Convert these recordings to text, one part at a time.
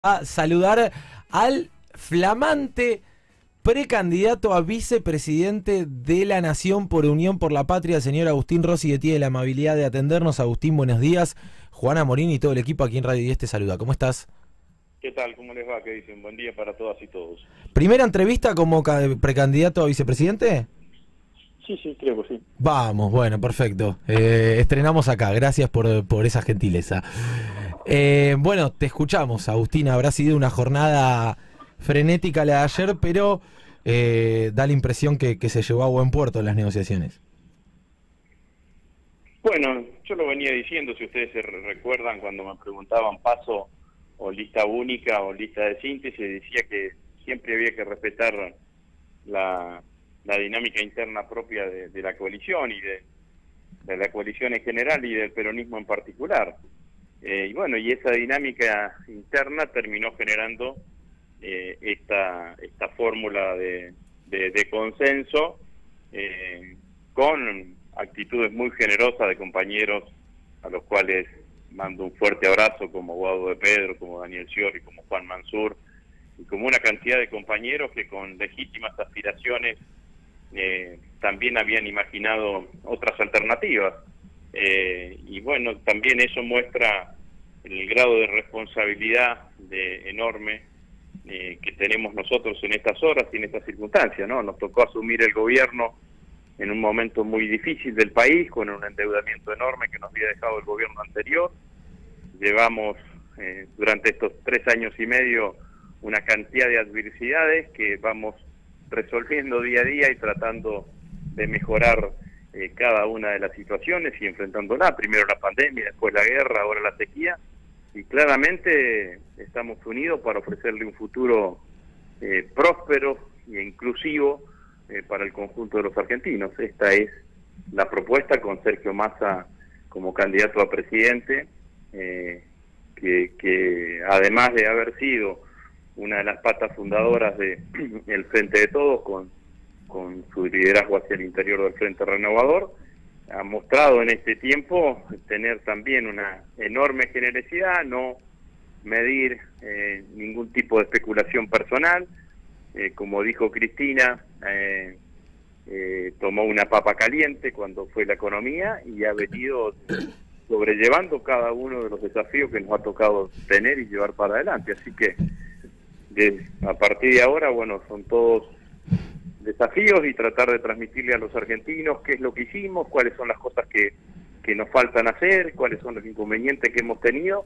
A saludar al flamante precandidato a vicepresidente de la Nación por Unión por la Patria, señor Agustín Rossi, que tiene la amabilidad de atendernos. Agustín, buenos días. Juana Morín y todo el equipo aquí en Radio 10 te saluda. ¿Cómo estás? ¿Qué tal? ¿Cómo les va? ¿Qué dicen? Buen día para todas y todos. ¿Primera entrevista como precandidato a vicepresidente? Sí, creo que sí. Vamos, bueno, perfecto. Estrenamos acá. Gracias por esa gentileza. Bueno, te escuchamos, Agustín. Habrá sido una jornada frenética la de ayer, pero da la impresión que se llevó a buen puerto en las negociaciones. Bueno, yo lo venía diciendo, si ustedes se recuerdan, cuando me preguntaban paso o lista única o lista de síntesis, decía que siempre había que respetar la dinámica interna propia de la coalición y de la coalición en general y del peronismo en particular. Y bueno, y esa dinámica interna terminó generando esta fórmula de consenso con actitudes muy generosas de compañeros a los cuales mando un fuerte abrazo, como Guado de Pedro, como Daniel Sciorri, como Juan Mansur, y como una cantidad de compañeros que con legítimas aspiraciones también habían imaginado otras alternativas. Y bueno, también eso muestra el grado de responsabilidad enorme que tenemos nosotros en estas horas y en estas circunstancias, ¿no? Nos tocó asumir el gobierno en un momento muy difícil del país, con un endeudamiento enorme que nos había dejado el gobierno anterior. Llevamos durante estos 3 años y medio una cantidad de adversidades que vamos resolviendo día a día y tratando de mejorar cada una de las situaciones y enfrentándola, primero la pandemia, después la guerra, ahora la sequía, y claramente estamos unidos para ofrecerle un futuro próspero e inclusivo para el conjunto de los argentinos. Esta es la propuesta, con Sergio Massa como candidato a presidente, que además de haber sido una de las patas fundadoras del Frente de Todos, con su liderazgo hacia el interior del Frente Renovador, ha mostrado en este tiempo tener también una enorme generosidad, no medir ningún tipo de especulación personal. Como dijo Cristina, tomó una papa caliente cuando fue la economía y ha venido sobrellevando cada uno de los desafíos que nos ha tocado tener y llevar para adelante. Así que a partir de ahora, bueno, son todos desafíos y tratar de transmitirle a los argentinos qué es lo que hicimos, cuáles son las cosas que nos faltan hacer, cuáles son los inconvenientes que hemos tenido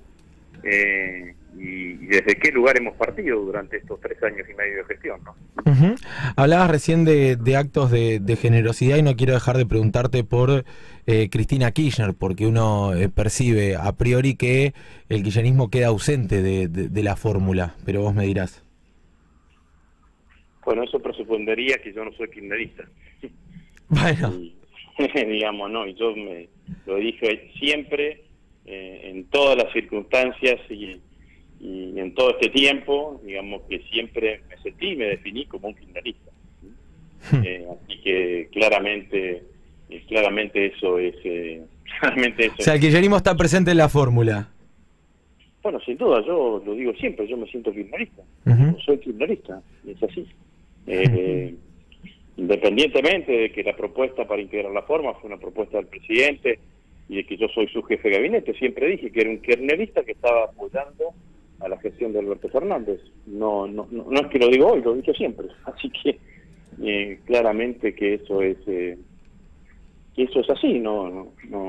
y desde qué lugar hemos partido durante estos 3 años y medio de gestión, ¿no? Hablabas recién de actos de generosidad y no quiero dejar de preguntarte por Cristina Kirchner, porque uno percibe a priori que el kirchnerismo queda ausente de la fórmula, pero vos me dirás. Bueno, eso presupondría que yo no soy kirchnerista. Bueno. Digamos, no, y yo lo dije siempre, en todas las circunstancias y en todo este tiempo, digamos que siempre me sentí y me definí como un kirchnerista. Así que claramente eso es... claramente eso. O sea, el kirchnerismo está presente en la fórmula. Bueno, sin duda, yo lo digo siempre, yo me siento kirchnerista. Soy kirchnerista, es así. Independientemente de que la propuesta para integrar la forma fue una propuesta del presidente y de que yo soy su jefe de gabinete, siempre dije que era un kirchnerista que estaba apoyando a la gestión de Alberto Fernández. No es que lo digo hoy, lo he dicho siempre. Así que claramente que eso es así, no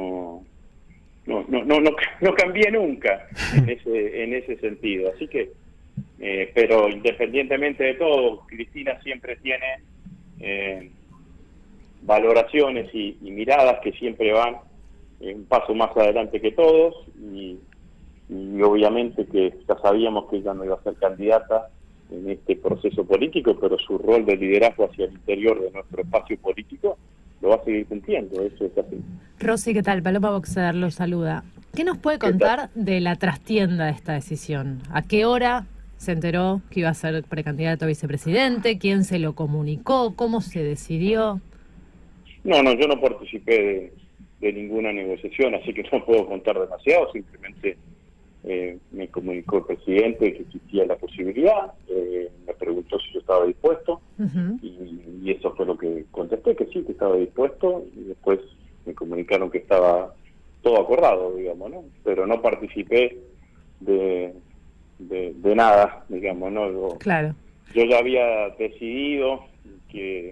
cambié nunca en ese sentido. Así que pero independientemente de todo, Cristina siempre tiene valoraciones y miradas que siempre van un paso más adelante que todos y obviamente que ya sabíamos que ella no iba a ser candidata en este proceso político, pero su rol de liderazgo hacia el interior de nuestro espacio político lo va a seguir cumpliendo, eso es así. Rossi, ¿qué tal? Paloma Boxer lo saluda. ¿Qué nos puede contar de la trastienda de esta decisión? ¿A qué hora se enteró que iba a ser precandidato a vicepresidente? ¿Quién se lo comunicó? ¿Cómo se decidió? No, yo no participé de ninguna negociación, así que no puedo contar demasiado, simplemente me comunicó el presidente que existía la posibilidad, me preguntó si yo estaba dispuesto, y eso fue lo que contesté, que sí, que estaba dispuesto, y después me comunicaron que estaba todo acordado, digamos, ¿no? Pero no participé de nada, digamos, ¿no? Claro. Yo ya había decidido que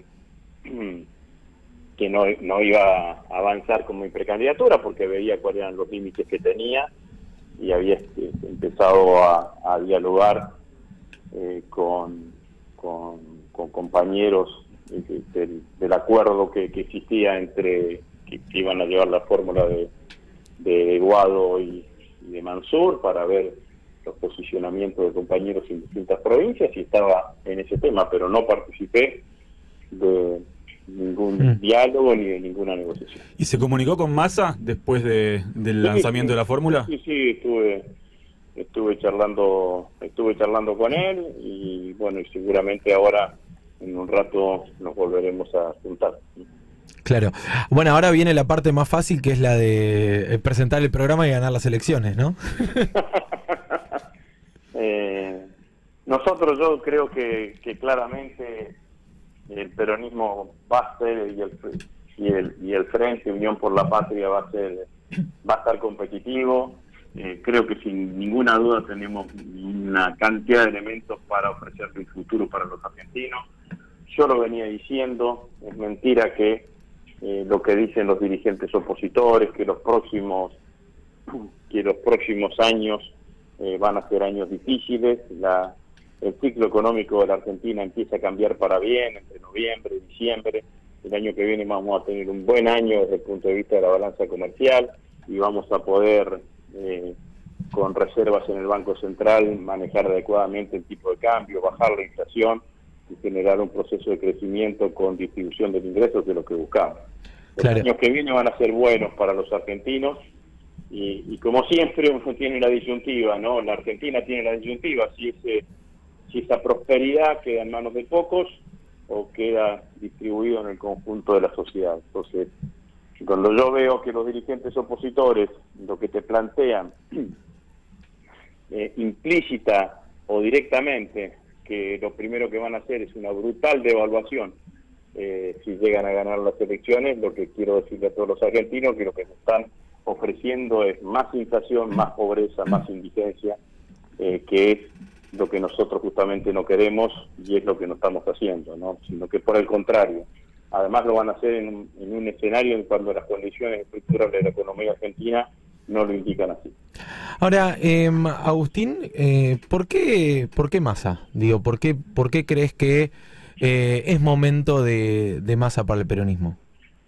no iba a avanzar con mi precandidatura porque veía cuáles eran los límites que tenía y había empezado a dialogar con compañeros del acuerdo que existía entre que iban a llevar la fórmula de Guado y de Mansur para ver los posicionamientos de compañeros en distintas provincias, y estaba en ese tema, pero no participé de ningún diálogo ni de ninguna negociación. ¿Y se comunicó con Massa después del lanzamiento de la fórmula? Sí, estuve charlando con él, y bueno, y seguramente ahora en un rato nos volveremos a juntar. Claro. Bueno, ahora viene la parte más fácil, que es la de presentar el programa y ganar las elecciones, ¿no? Nosotros, yo creo que claramente el peronismo va a ser, y el Frente Unión por la Patria va a estar competitivo. Creo que sin ninguna duda tenemos una cantidad de elementos para ofrecerle un futuro para los argentinos. Yo lo venía diciendo, es mentira que lo que dicen los dirigentes opositores, que los próximos años van a ser años difíciles. El ciclo económico de la Argentina empieza a cambiar para bien entre noviembre y diciembre. El año que viene vamos a tener un buen año desde el punto de vista de la balanza comercial, y vamos a poder, con reservas en el Banco Central, manejar adecuadamente el tipo de cambio, bajar la inflación y generar un proceso de crecimiento con distribución de ingresos, que es lo que buscamos. Claro. Los años que vienen van a ser buenos para los argentinos, y como siempre uno tiene la disyuntiva, ¿no? La Argentina tiene la disyuntiva, si esa prosperidad queda en manos de pocos o queda distribuido en el conjunto de la sociedad. Entonces, cuando yo veo que los dirigentes opositores lo que te plantean implícita o directamente, que lo primero que van a hacer es una brutal devaluación si llegan a ganar las elecciones, lo que quiero decirle a todos los argentinos, que lo que nos están ofreciendo es más inflación, más pobreza, más indigencia, que es lo que nosotros justamente no queremos, y es lo que no estamos haciendo, ¿no? Sino que por el contrario, además lo van a hacer en un escenario en cuando las condiciones estructurales de la economía argentina no lo indican así. Ahora, Agustín, ¿por qué Massa? Digo, ¿por qué crees que es momento de Massa para el peronismo?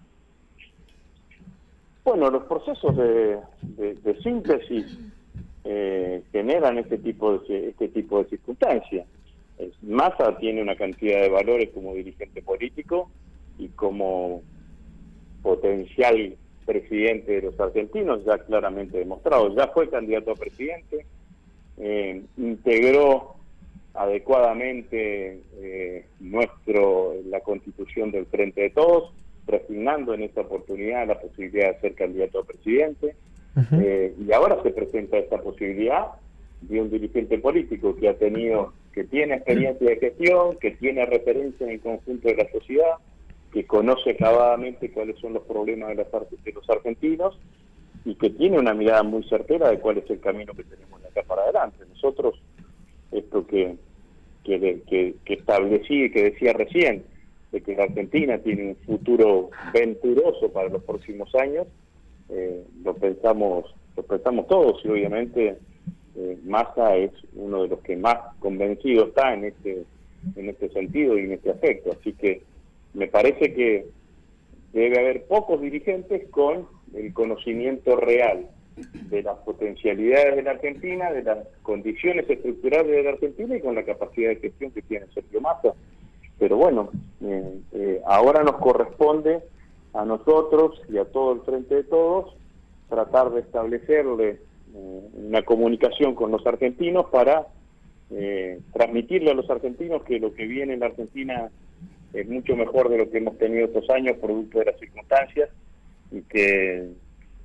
Bueno, los procesos de síntesis generan este tipo de circunstancias. Massa tiene una cantidad de valores como dirigente político y como potencial presidente de los argentinos, ya claramente demostrado. Ya fue candidato a presidente, integró adecuadamente la constitución del Frente de Todos, resignando en esta oportunidad la posibilidad de ser candidato a presidente. Y ahora se presenta esta posibilidad de un dirigente político que tiene experiencia de gestión, que tiene referencia en el conjunto de la sociedad, que conoce acabadamente cuáles son los problemas de los argentinos, y que tiene una mirada muy certera de cuál es el camino que tenemos de acá para adelante. Nosotros, esto que establecí y que decía recién, de que la Argentina tiene un futuro venturoso para los próximos años, lo pensamos todos, y obviamente Massa es uno de los que más convencido está en este sentido y en este aspecto. Así que me parece que debe haber pocos dirigentes con el conocimiento real de las potencialidades de la Argentina, de las condiciones estructurales de la Argentina, y con la capacidad de gestión que tiene Sergio Massa. Pero bueno, ahora nos corresponde a nosotros y a todo el Frente de Todos tratar de establecerle una comunicación con los argentinos para transmitirle a los argentinos que lo que viene en la Argentina es mucho mejor de lo que hemos tenido estos años, producto de las circunstancias, y que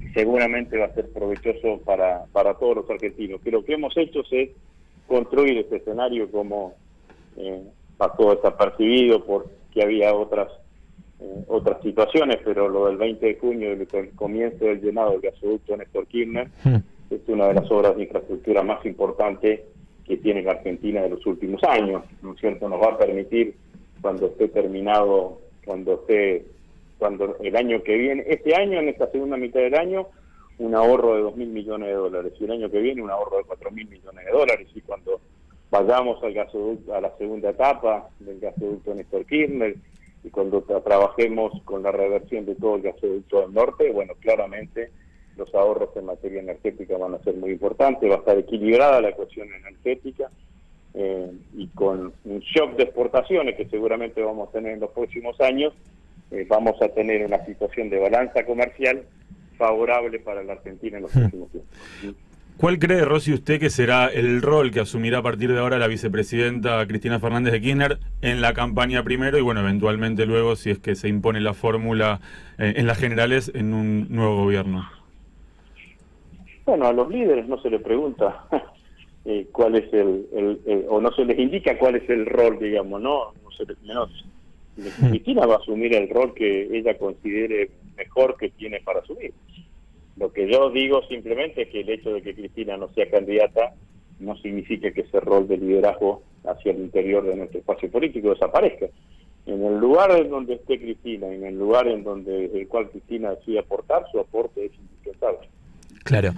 seguramente va a ser provechoso para todos los argentinos. Que lo que hemos hecho es construir este escenario como pasó desapercibido porque había otras situaciones, pero lo del 20 de junio, el comienzo del llenado del gasoducto Néstor Kirchner, es una de las obras de infraestructura más importantes que tiene la Argentina de los últimos años, ¿no es cierto? Nos va a permitir, cuando esté terminado, cuando el año que viene, este año, en esta segunda mitad del año, un ahorro de $2.000 millones, y el año que viene un ahorro de $4.000 millones, y cuando vayamos al gasoducto, a la segunda etapa del gasoducto Néstor Kirchner, y cuando trabajemos con la reversión de todo el gasoducto del norte, bueno, claramente los ahorros en materia energética van a ser muy importantes, va a estar equilibrada la ecuación energética, y con un shock de exportaciones que seguramente vamos a tener en los próximos años, vamos a tener una situación de balanza comercial favorable para la Argentina en los próximos tiempos. ¿Cuál cree, Rossi, usted que será el rol que asumirá a partir de ahora la vicepresidenta Cristina Fernández de Kirchner en la campaña primero y, bueno, eventualmente luego, si es que se impone la fórmula en las generales, en un nuevo gobierno? Bueno, a los líderes no se les pregunta cuál es o no se les indica cuál es el rol, digamos, no se les, Cristina va a asumir el rol que ella considere mejor que tiene para asumir. Lo que yo digo simplemente es que el hecho de que Cristina no sea candidata no significa que ese rol de liderazgo hacia el interior de nuestro espacio político desaparezca. En el lugar en donde esté Cristina, en el lugar en donde el cual Cristina decide aportar, su aporte es indispensable. Claro.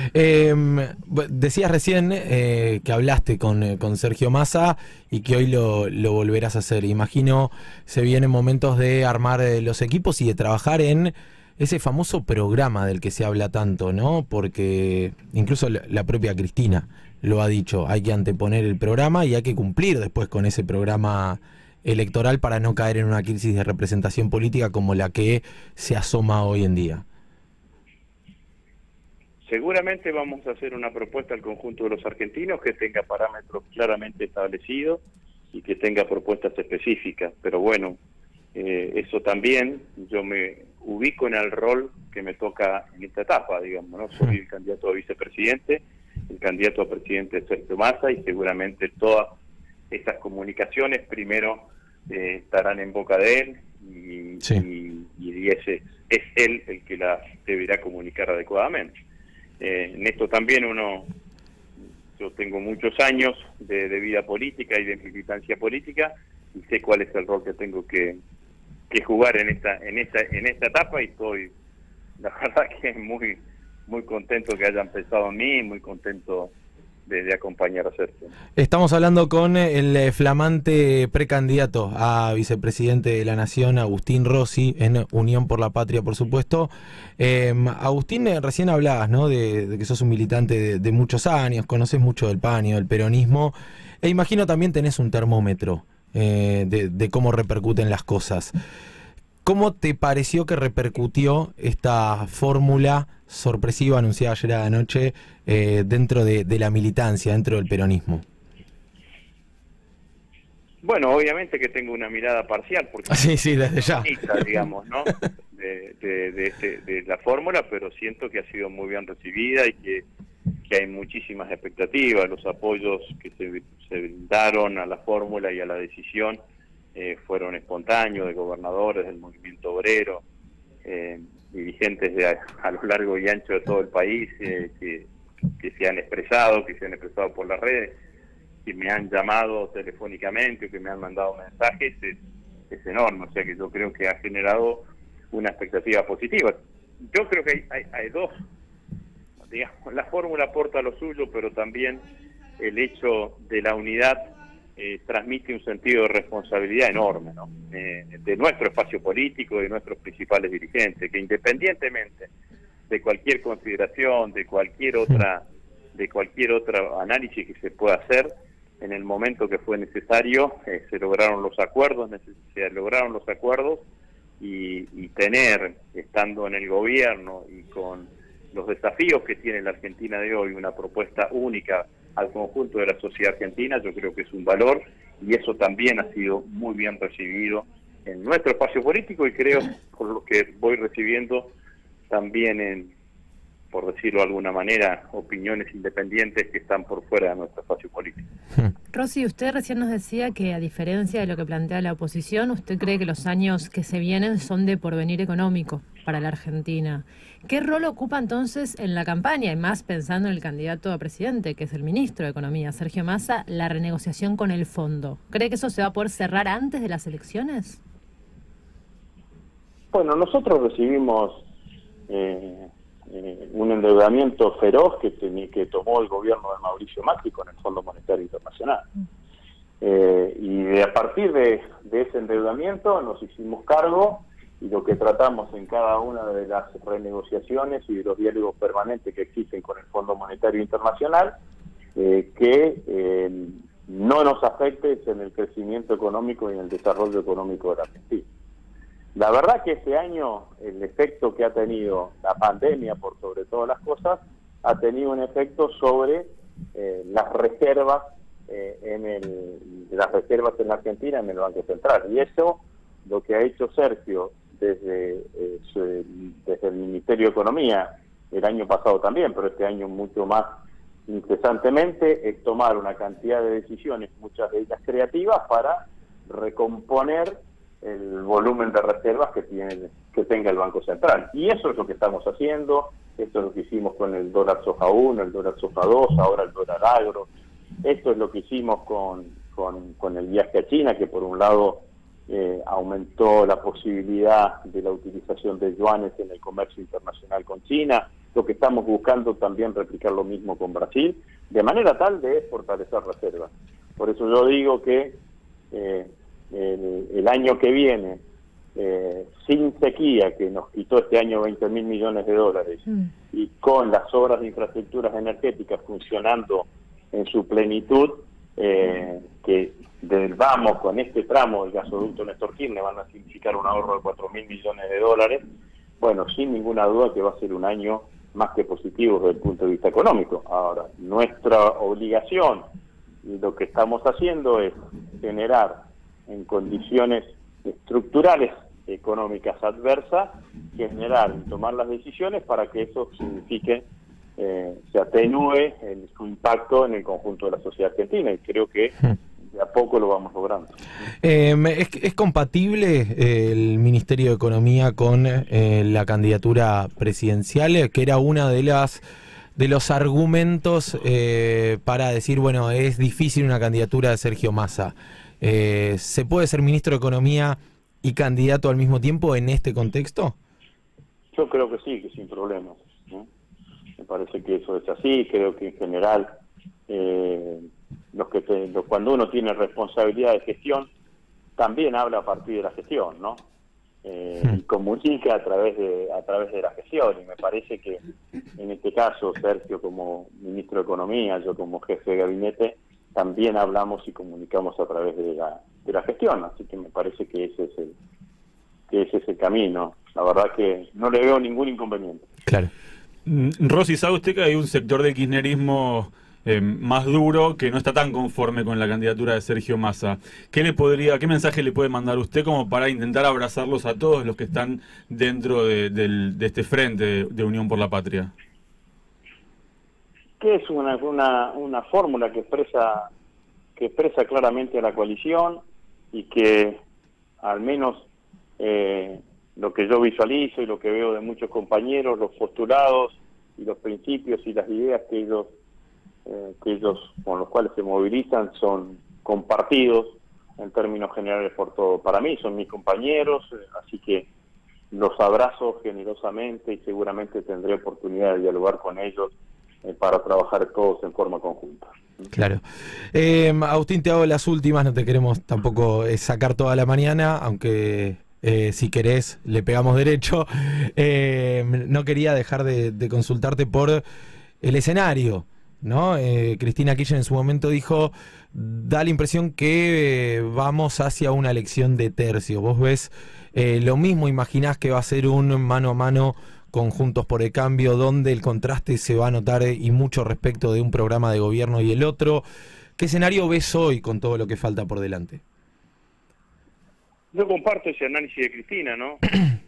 Decías recién que hablaste con Sergio Massa y que hoy lo volverás a hacer. Imagino se vienen momentos de armar los equipos y de trabajar en ese famoso programa del que se habla tanto, ¿no? Porque incluso la propia Cristina lo ha dicho, hay que anteponer el programa y hay que cumplir después con ese programa electoral para no caer en una crisis de representación política como la que se asoma hoy en día. Seguramente vamos a hacer una propuesta al conjunto de los argentinos que tenga parámetros claramente establecidos y que tenga propuestas específicas, pero bueno, eso también yo me ubico en el rol que me toca en esta etapa, digamos, ¿no? Soy el candidato a vicepresidente, el candidato a presidente es Sergio Massa, y seguramente todas estas comunicaciones primero estarán en boca de él, y ese es él el que las deberá comunicar adecuadamente. En esto también yo tengo muchos años de vida política y de militancia política, y sé cuál es el rol que tengo que jugar en esta etapa, y estoy, la verdad, que muy contento que hayan pensado en mí, muy contento de acompañar a Sergio. Estamos hablando con el flamante precandidato a vicepresidente de la Nación, Agustín Rossi, en Unión por la Patria, por supuesto. Agustín, recién hablabas, ¿no?, de que sos un militante de muchos años, conoces mucho del PAN y del peronismo, e imagino también tenés un termómetro de cómo repercuten las cosas. ¿Cómo te pareció que repercutió esta fórmula sorpresiva anunciada ayer a la noche dentro de la militancia, dentro del peronismo? Bueno, obviamente que tengo una mirada parcial, porque sí, desde ya, digamos, ¿no?, de la fórmula, pero siento que ha sido muy bien recibida y que hay muchísimas expectativas. Los apoyos que se brindaron a la fórmula y a la decisión fueron espontáneos, de gobernadores, del movimiento obrero, dirigentes a lo largo y ancho de todo el país, que se han expresado por las redes, que me han llamado telefónicamente o que me han mandado mensajes, es enorme. O sea que yo creo que ha generado una expectativa positiva. Yo creo que hay dos, digamos, la fórmula aporta lo suyo, pero también el hecho de la unidad transmite un sentido de responsabilidad enorme, ¿no?, de nuestro espacio político, de nuestros principales dirigentes, que independientemente de cualquier consideración, de cualquier otro análisis que se pueda hacer, en el momento que fue necesario se lograron los acuerdos, y tener, estando en el gobierno y con los desafíos que tiene la Argentina de hoy, una propuesta única al conjunto de la sociedad argentina, yo creo que es un valor, y eso también ha sido muy bien recibido en nuestro espacio político, y creo, por lo que voy recibiendo también por decirlo de alguna manera, opiniones independientes que están por fuera de nuestro espacio político. Rossi, usted recién nos decía que, a diferencia de lo que plantea la oposición, usted cree que los años que se vienen son de porvenir económico para la Argentina. ¿Qué rol ocupa entonces en la campaña, y más pensando en el candidato a presidente, que es el ministro de Economía, Sergio Massa, la renegociación con el fondo? ¿Cree que eso se va a poder cerrar antes de las elecciones? Bueno, nosotros recibimos un endeudamiento feroz que tomó el gobierno de Mauricio Macri con el Fondo Monetario Internacional. Y a partir de ese endeudamiento nos hicimos cargo, y lo que tratamos en cada una de las renegociaciones y de los diálogos permanentes que existen con el Fondo Monetario Internacional, que no nos afecte en el crecimiento económico y en el desarrollo económico de la Argentina. La verdad que este año el efecto que ha tenido la pandemia, por sobre todas las cosas, ha tenido un efecto sobre las reservas en la Argentina en el Banco Central. Y eso lo que ha hecho Sergio desde el Ministerio de Economía, el año pasado también, pero este año mucho más incesantemente, es tomar una cantidad de decisiones, muchas de ellas creativas, para recomponer el volumen de reservas que tenga el Banco Central. Y eso es lo que estamos haciendo, esto es lo que hicimos con el dólar soja 1, el dólar soja 2, ahora el dólar agro. Esto es lo que hicimos con el viaje a China, que por un lado aumentó la posibilidad de la utilización de yuanes en el comercio internacional con China. Lo que estamos buscando también replicar lo mismo con Brasil, de manera tal de fortalecer reservas. Por eso yo digo que el año que viene, sin sequía, que nos quitó este año 20.000 millones de dólares, y con las obras de infraestructuras energéticas funcionando en su plenitud, que vamos con este tramo del gasoducto Néstor Kirchner van a significar un ahorro de 4.000 millones de dólares, bueno, sin ninguna duda que va a ser un año más que positivo desde el punto de vista económico. Ahora, nuestra obligación y lo que estamos haciendo es generar en condiciones estructurales económicas adversas, generar y tomar las decisiones para que eso signifique, se atenúe su impacto en el conjunto de la sociedad argentina, y creo que de a poco lo vamos logrando. ¿Es compatible el Ministerio de Economía con la candidatura presidencial, que era una de los argumentos para decir, bueno, es difícil una candidatura de Sergio Massa? ¿Se puede ser ministro de Economía y candidato al mismo tiempo en este contexto? Yo creo que sí, que sin problemas, ¿no? Me parece que eso es así. Creo que en general cuando uno tiene responsabilidad de gestión, también habla a partir de la gestión, ¿no? Y comunica a través de la gestión, y me parece que en este caso Sergio como ministro de Economía, yo como jefe de gabinete, también hablamos y comunicamos a través de la gestión, así que me parece que ese es el camino. La verdad que no le veo ningún inconveniente. Claro. Rossi, ¿sabe usted que hay un sector del kirchnerismo más duro que no está tan conforme con la candidatura de Sergio Massa? ¿Qué mensaje le puede mandar usted como para intentar abrazarlos a todos los que están dentro de este frente de Unión por la Patria? Que es una fórmula que expresa claramente a la coalición, y que al menos lo que yo visualizo y lo que veo de muchos compañeros, los postulados y los principios y las ideas que ellos con los cuales se movilizan son compartidos en términos generales por todo. Para mí son mis compañeros, así que los abrazo generosamente y seguramente tendré oportunidad de dialogar con ellos para trabajar todos en forma conjunta. Claro. Agustín, te hago las últimas, no te queremos tampoco sacar toda la mañana, aunque si querés le pegamos derecho. No quería dejar de consultarte por el escenario, ¿no? Cristina Kirchner en su momento dijo, da la impresión que vamos hacia una elección de tercio. ¿Vos ves lo mismo? ¿Imaginás que va a ser un mano a mano con Juntos por el Cambio, donde el contraste se va a notar y mucho respecto de un programa de gobierno y el otro? ¿Qué escenario ves hoy con todo lo que falta por delante? Yo comparto ese análisis de Cristina, ¿no?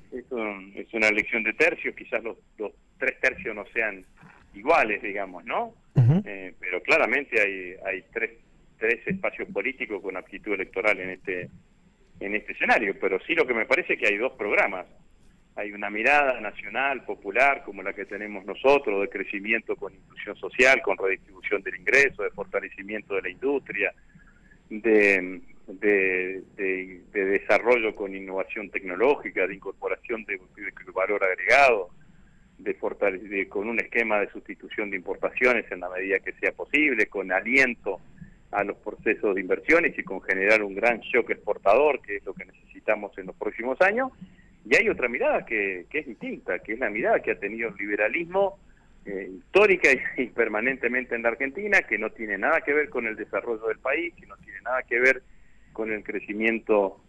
es una elección de tercios, quizás los 3 tercios no sean iguales, digamos, ¿no? Pero claramente hay tres espacios políticos con aptitud electoral en este escenario, pero sí lo que me parece es que hay dos programas. Hay una mirada nacional, popular, como la que tenemos nosotros, de crecimiento con inclusión social, con redistribución del ingreso, de fortalecimiento de la industria, de desarrollo con innovación tecnológica, de incorporación de valor agregado, con un esquema de sustitución de importaciones en la medida que sea posible, con aliento a los procesos de inversiones y con generar un gran shock exportador, que es lo que necesitamos en los próximos años. Y hay otra mirada que es distinta, que es la mirada que ha tenido el liberalismo histórica y permanentemente en la Argentina, que no tiene nada que ver con el desarrollo del país, que no tiene nada que ver con el crecimiento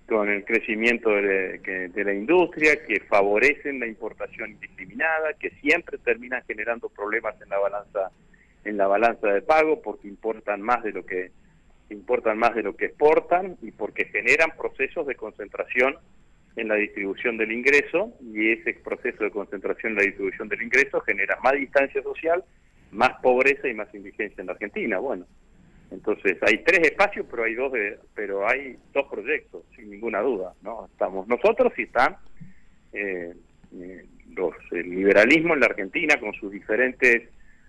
de la industria, que favorecen la importación indiscriminada, que siempre terminan generando problemas en la balanza de pago, porque importan más de lo que exportan y porque generan procesos de concentración en la distribución del ingreso, y ese proceso de concentración en la distribución del ingreso genera más distancia social, más pobreza y más indigencia en la Argentina. Bueno, entonces hay 3 espacios, pero hay dos proyectos, sin ninguna duda, ¿no? Estamos nosotros y está el liberalismo en la Argentina con sus diferentes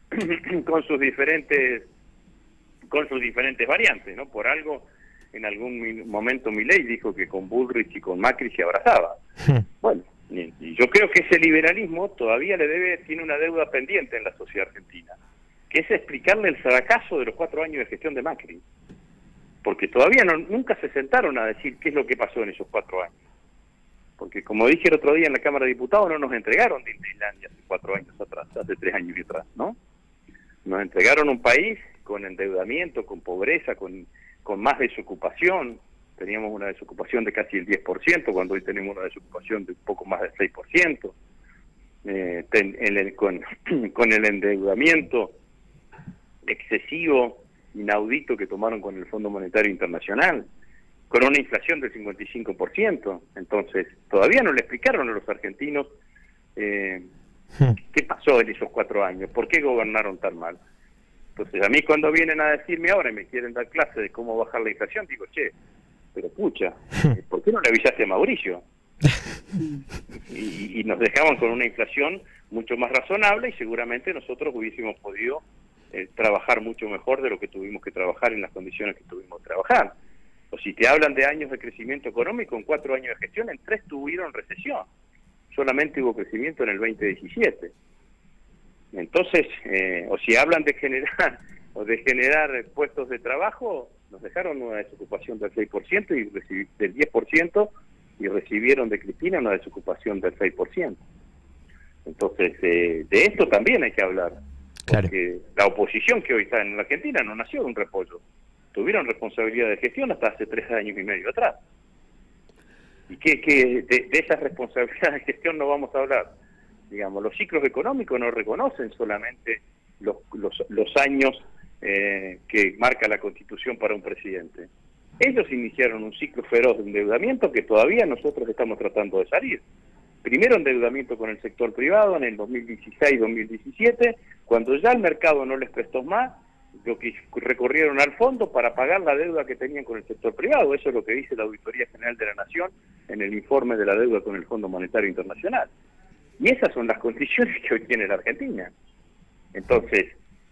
variantes, ¿no? Por algo en algún momento Milei dijo que con Bullrich y con Macri se abrazaba. Bueno, y yo creo que ese liberalismo todavía tiene una deuda pendiente en la sociedad argentina, que es explicarle el fracaso de los 4 años de gestión de Macri, porque todavía nunca se sentaron a decir qué es lo que pasó en esos 4 años, porque como dije el otro día en la Cámara de Diputados, no nos entregaron Disneylandia hace 4 años atrás, hace 3 años y atrás, ¿no? Nos entregaron un país con endeudamiento, con pobreza, con más desocupación. Teníamos una desocupación de casi el 10%, cuando hoy tenemos una desocupación de un poco más del 6%, con el endeudamiento excesivo, inaudito que tomaron con el Fondo Monetario Internacional, con una inflación del 55%. Entonces, todavía no le explicaron a los argentinos qué pasó en esos 4 años, por qué gobernaron tan mal. Entonces, a mí cuando vienen a decirme ahora y me quieren dar clase de cómo bajar la inflación, digo, che, pero pucha, ¿por qué no le avisaste a Mauricio? Y nos dejaban con una inflación mucho más razonable y seguramente nosotros hubiésemos podido trabajar mucho mejor de lo que tuvimos que trabajar en las condiciones que tuvimos que trabajar. O si te hablan de años de crecimiento económico, en 4 años de gestión, en 3 tuvieron recesión. Solamente hubo crecimiento en el 2017. Entonces, o si hablan de generar puestos de trabajo, nos dejaron una desocupación del 6% del 10% y recibieron de Cristina una desocupación del 6%. Entonces, de esto también hay que hablar. Claro. Porque la oposición que hoy está en la Argentina no nació de un repollo. Tuvieron responsabilidad de gestión hasta hace 3 años y medio atrás. Y de esas responsabilidades de gestión no vamos a hablar. Digamos, los ciclos económicos no reconocen solamente los años que marca la Constitución para un presidente. Ellos iniciaron un ciclo feroz de endeudamiento que todavía nosotros estamos tratando de salir. Primero endeudamiento con el sector privado en el 2016-2017, cuando ya el mercado no les prestó más, lo que recurrieron al fondo para pagar la deuda que tenían con el sector privado. Eso es lo que dice la Auditoría General de la Nación en el informe de la deuda con el Fondo Monetario Internacional. Y esas son las condiciones que hoy tiene la Argentina. Entonces,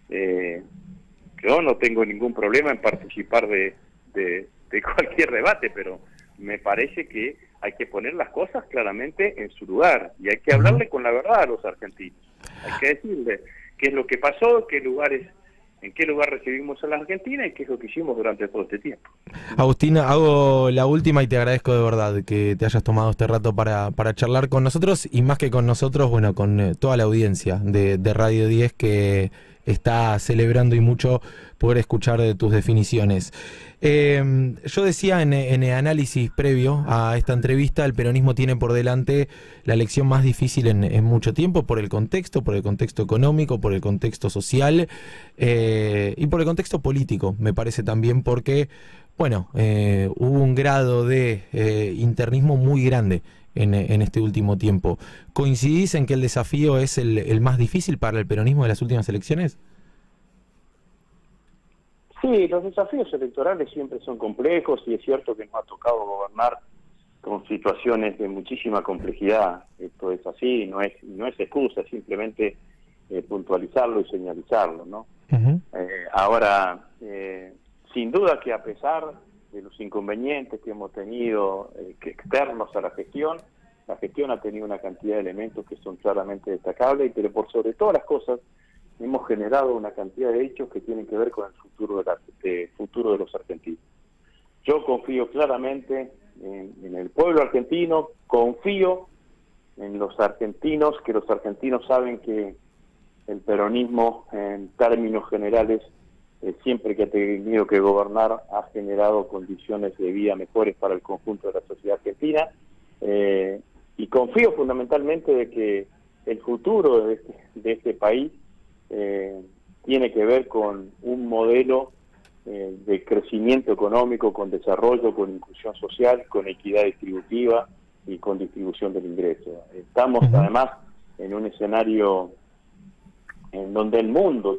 yo no tengo ningún problema en participar de cualquier debate, pero me parece que hay que poner las cosas claramente en su lugar y hay que hablarle con la verdad a los argentinos. Hay que decirle qué es lo que pasó, en qué lugar recibimos a la Argentina y qué es lo que hicimos durante todo este tiempo. Agustina, hago la última y te agradezco de verdad que te hayas tomado este rato para charlar con nosotros y más que con nosotros, bueno, con toda la audiencia de Radio 10 que está celebrando y mucho poder escuchar de tus definiciones. Yo decía en el análisis previo a esta entrevista, el peronismo tiene por delante la elección más difícil en mucho tiempo por el contexto económico, por el contexto social y por el contexto político, me parece también porque, bueno, hubo un grado de internismo muy grande en este último tiempo. ¿Coincidís en que el desafío es el más difícil para el peronismo de las últimas elecciones? Sí, los desafíos electorales siempre son complejos y es cierto que nos ha tocado gobernar con situaciones de muchísima complejidad. Esto es así, no es excusa, es simplemente puntualizarlo y señalizarlo, ¿no? Ahora, sin duda que a pesar de los inconvenientes que hemos tenido externos a la gestión ha tenido una cantidad de elementos que son claramente destacables, pero por sobre todas las cosas hemos generado una cantidad de hechos que tienen que ver con el futuro de los argentinos. Yo confío claramente en el pueblo argentino, confío en los argentinos, que los argentinos saben que el peronismo, en términos generales, siempre que ha tenido que gobernar, ha generado condiciones de vida mejores para el conjunto de la sociedad argentina, y confío fundamentalmente de que el futuro de este país tiene que ver con un modelo de crecimiento económico, con desarrollo, con inclusión social, con equidad distributiva y con distribución del ingreso. Estamos además en un escenario en donde el mundo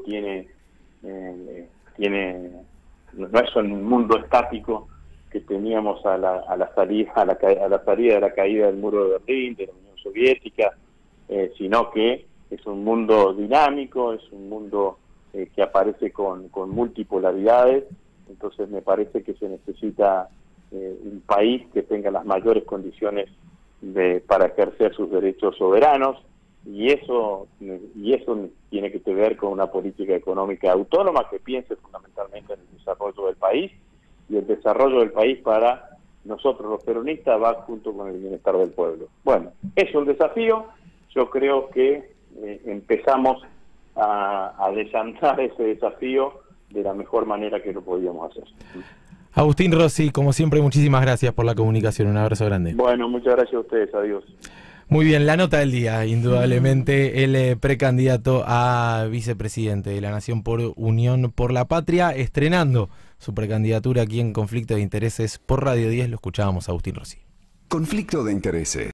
no es un mundo estático que teníamos a la salida de la caída del muro de Berlín, de la Unión Soviética, sino que es un mundo dinámico, es un mundo que aparece con multipolaridades. Entonces me parece que se necesita un país que tenga las mayores condiciones para ejercer sus derechos soberanos, y eso tiene que ver con una política económica autónoma que piense fundamentalmente en el desarrollo del país, y el desarrollo del país para nosotros los peronistas va junto con el bienestar del pueblo. Bueno, es un desafío. Yo creo que empezamos a desandar ese desafío de la mejor manera que lo podíamos hacer. Agustín Rossi, como siempre, muchísimas gracias por la comunicación. Un abrazo grande. Bueno, muchas gracias a ustedes. Adiós. Muy bien, la nota del día, indudablemente, el precandidato a vicepresidente de la Nación por Unión por la Patria, estrenando su precandidatura aquí en Conflicto de Intereses por Radio 10. Lo escuchábamos a Agustín Rossi. Conflicto de Intereses.